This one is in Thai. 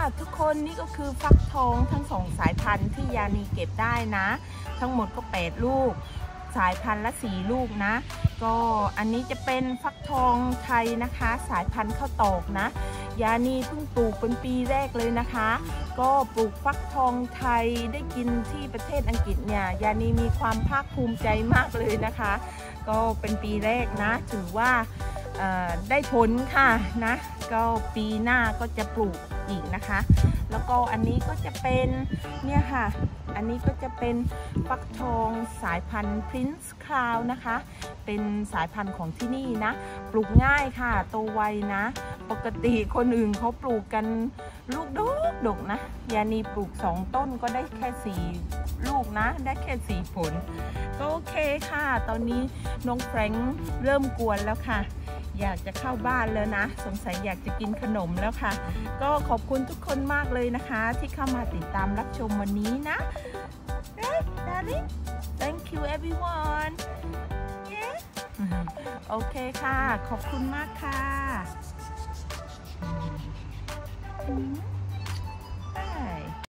ทุกคนนี่ก็คือฟักทองทั้ง2 สายพันธุ์ที่ยานีเก็บได้นะทั้งหมดก็8 ลูกสายพันธุ์ละ4 ลูกนะก็อันนี้จะเป็นฟักทองไทยนะคะสายพันธุ์ข้าวตอกนะยานีเพิ่งปลูกเป็นปีแรกเลยนะคะก็ปลูกฟักทองไทยได้กินที่ประเทศอังกฤษเนี่ยยานีมีความภาคภูมิใจมากเลยนะคะก็เป็นปีแรกนะถือว่าได้ผลค่ะนะก็ปีหน้าก็จะปลูกอีกนะคะแล้วก็อันนี้ก็จะเป็นเนี่ยค่ะอันนี้ก็จะเป็นฟักทองสายพันธุ์ Prince Crown นะคะเป็นสายพันธุ์ของที่นี่นะปลูกง่ายค่ะโตไวนะปกติคนอื่นเขาปลูกกันลูกดกนะยานีปลูก2 ต้นก็ได้แค่4 ลูกนะได้แค่4 ผลก็โอเคค่ะตอนนี้น้องแฟรงค์เริ่มกวนแล้วค่ะอยากจะเข้าบ้านแล้วนะสงสัยอยากจะกินขนมแล้วค่ะก็ขอบคุณทุกคนมากเลยนะคะที่เข้ามาติดตามรับชมวันนี้นะ Right, darling? Thank you everyone. Yeah. โอเคค่ะขอบคุณมากค่ะ